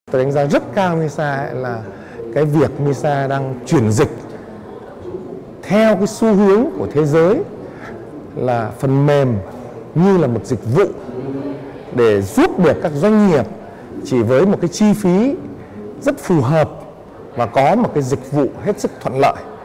Tôi đánh giá rất cao MISA là cái việc MISA đang chuyển dịch theo cái xu hướng của thế giới là phần mềm như là một dịch vụ để giúp được các doanh nghiệp chỉ với một cái chi phí rất phù hợp và có một cái dịch vụ hết sức thuận lợi.